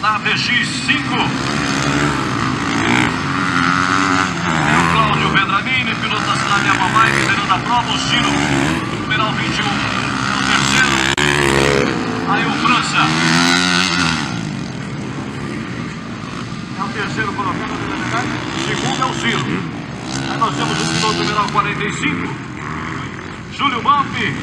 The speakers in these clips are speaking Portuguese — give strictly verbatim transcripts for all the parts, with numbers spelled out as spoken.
na B X cinco. É o Cláudio Vendramini, piloto da cidade de Amamai, liderando a prova. O Ciro, numeral vinte e um, é o terceiro. Aí o França é o terceiro colocado, o segundo é o Ciro. Aí nós temos o piloto numeral quarenta e cinco, Júlio Bampi.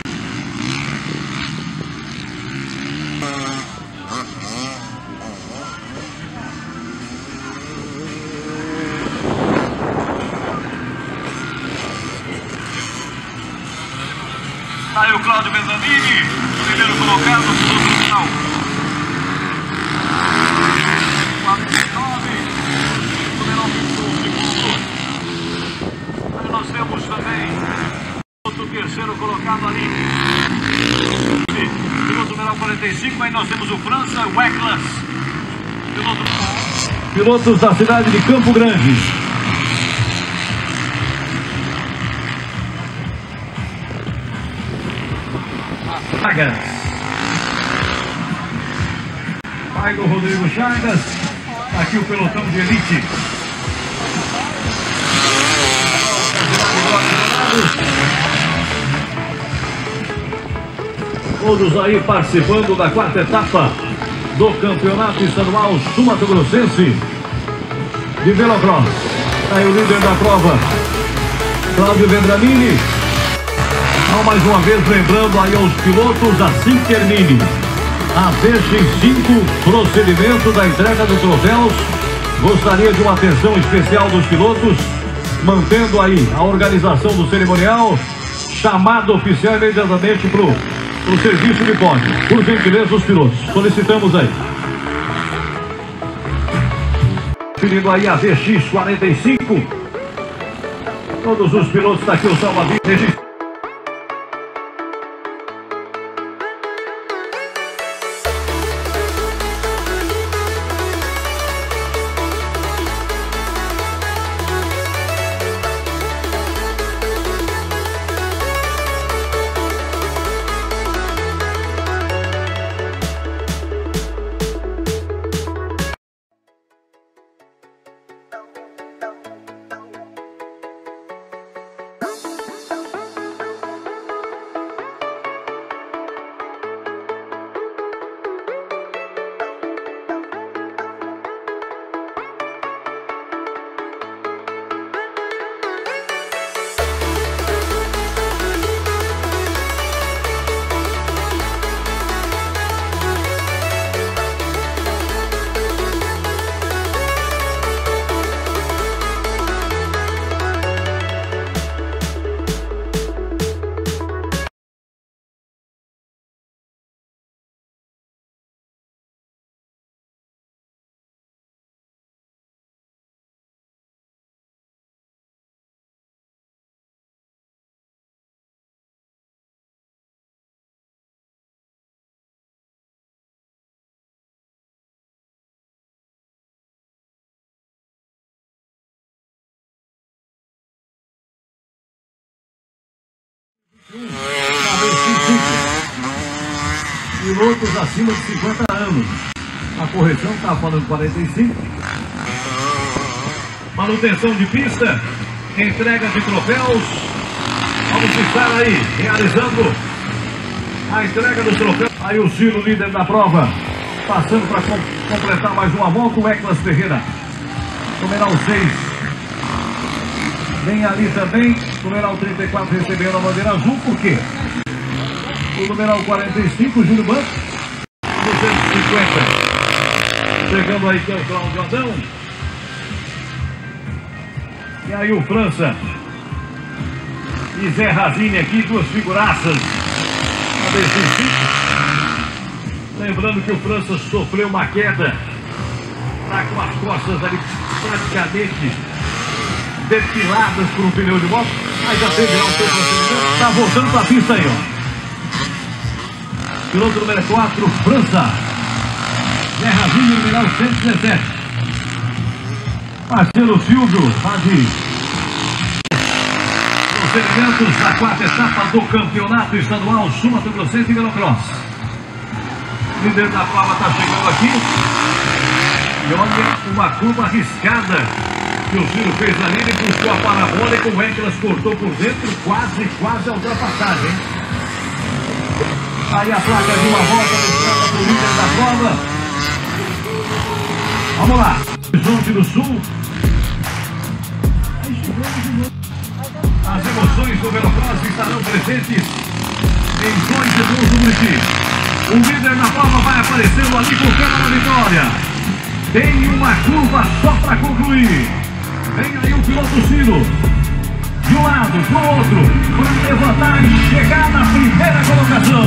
Aí o Cláudio Vendramini, primeiro colocado, piloto numeral quarenta e nove, numeral vinte e um, segundo. Aí nós temos também outro terceiro colocado ali, piloto numeral quarenta e cinco. Aí nós temos o França, o Eklas, piloto... Pilotos da cidade de Campo Grande. Chagas. Vai do Rodrigo Chagas. Aqui o pelotão de elite. Todos aí participando da quarta etapa do Campeonato Estadual Sul-Mato-Grossense de Velocross. Aí o líder da prova, Cláudio Vendramini. Então, mais uma vez, lembrando aí aos pilotos, assim que termine a B X cinco, procedimento da entrega dos troféus, gostaria de uma atenção especial dos pilotos, mantendo aí a organização do cerimonial, chamado oficial imediatamente para o serviço de pódio. Por gentileza, os pilotos, solicitamos aí. Pedindo aí a B X quarenta e cinco, todos os pilotos, está aqui o salva-vidas. Pilotos acima de cinquenta anos. A correção está falando quarenta e cinco. Manutenção de pista, entrega de troféus. Vamos estar aí realizando a entrega dos troféus. Aí o Ciro, líder da prova, passando para com completar mais uma volta. O Eklas Ferreira, numeral seis, vem ali também. Numeral trinta e quatro recebendo a bandeira azul. Por quê? O numeral quarenta e cinco, Júlio Banco, duzentos e cinquenta. Chegando aí que é o Cláudio Adão. E aí o França e Zé Razini aqui, duas figuraças na B X cinco. Lembrando que o França sofreu uma queda, está com as costas ali praticamente depiladas por um pneu de moto, mas já teve lá o seu procedimento, está voltando para a pista aí, ó. Piloto número quatro, França. Zé Razini, numeral cento e dezessete. Marcelo Silvio, faz procedimentos da quarta etapa do Campeonato Estadual Sul-Mato-Grossense de Velocross. O líder da prova está chegando aqui. E olha uma curva arriscada que o Ciro fez ali, ele puxou a parabólica, o Ecklas cortou por dentro, quase, quase a ultrapassagem. Aí a placa de uma volta buscada por líder da prova. Vamos lá, Horizonte do Sul. As emoções do Velocross estarão presentes em dois segundos do Buriti. O líder da prova vai aparecendo ali com câmera na vitória. Tem uma curva só para concluir. Vem aí o piloto Ciro. De um lado, do outro, para levantar e chegar na primeira colocação.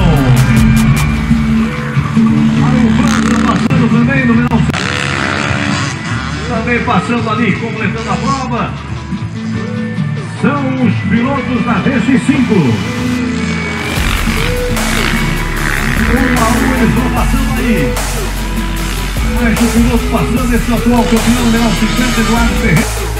Aí o França passando também no final. Também passando ali, completando a prova. São os pilotos da V X cinco. Um a um eles vão passando aí. Mais um piloto passando, esse atual campeão, Leão cinquenta, Eduardo Ferreira.